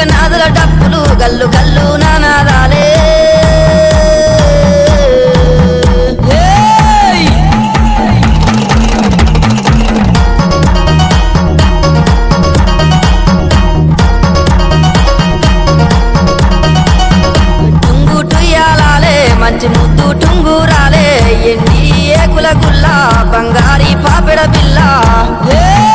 నాదుల డప్పులు గల్లు గల్లు నానాదాలే మంచి ముద్దు టుంగురాలే ఎన్ని ఏకుల గుల్ల బంగారీ పాపిడ పిల్ల